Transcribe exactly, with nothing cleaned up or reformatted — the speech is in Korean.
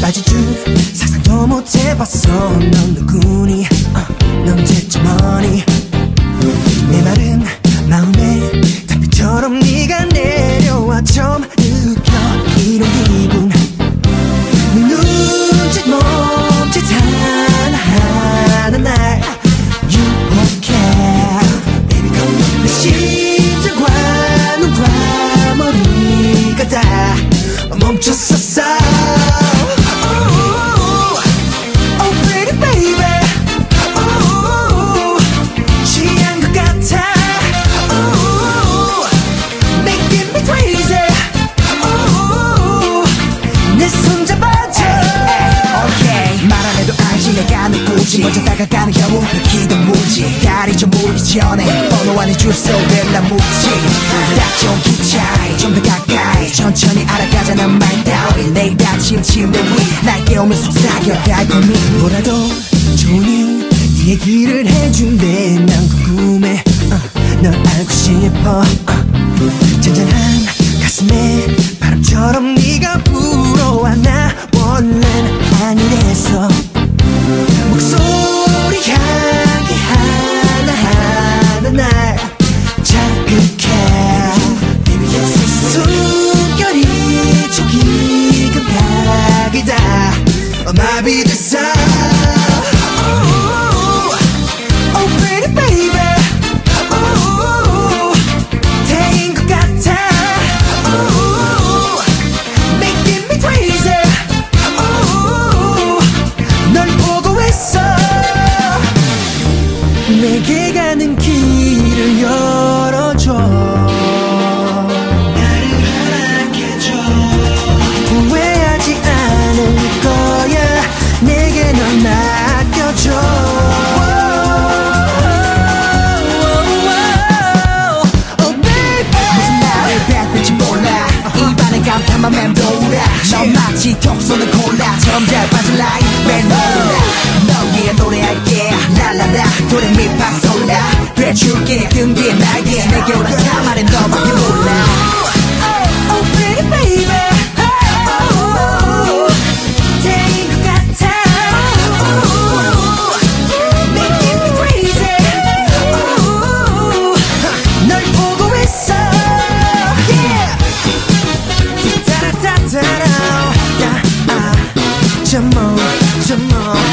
빠질 줄 상상도 못 해봤어. 넌 누구니? uh, 넌 대체 뭐니? 내 마른 마음에 달빛처럼 네가 내려와 처음 느껴 이런 기분. 눈짓 몸짓 하나하나 날 유혹해. Baby come on. 내 심장과 눈과 머리가 다 멈췄었어. 먼저 다가가는 경우 기도 무지. 다리 좀 보기 전에 번호 안에 주소 왜나 묻지. 딱 좋은 기차에 좀 더 가까이 천천히 알아가자는 말 따위. 내일 아침 침대 위 날 깨우면 속삭여 달콤히. 뭐라도 좋은 얘기를 해줄래. 난 궁금해. uh, 널 알고 싶어. uh, 잔잔한 가슴에 바람처럼 네가 불어와. 나 원래는 아니랬어. 목소리 향기 하나하나 날 자극해. 숨결이 조금 각이다 마비됐어. Oh pretty baby, oh 태인 것 같아. Oh making me crazy. Oh 널 보고 있어. 내게 가는 길을 열어줘. 나를 허락해줘. 후회하지 않을 거야. 내게 널 맡겨줘. Oh baby, 무슨 말을 뱉을지 몰라. 입안에 감탄만 맴돌아. 넌 마치 톡 쏘는 콜라처럼 잘 빠진 라인 멜로디라. 널 위해 노래할게. 랄라라 도레미파솔라 돼줄게. 등 뒤에 날개 내게 오락한 말은 너밖에 몰라. Oh pretty baby, oh 태인 것 같아. Oh making me crazy. Oh 널 보고 있어. Yeah 따라따라따라. Come on, come on.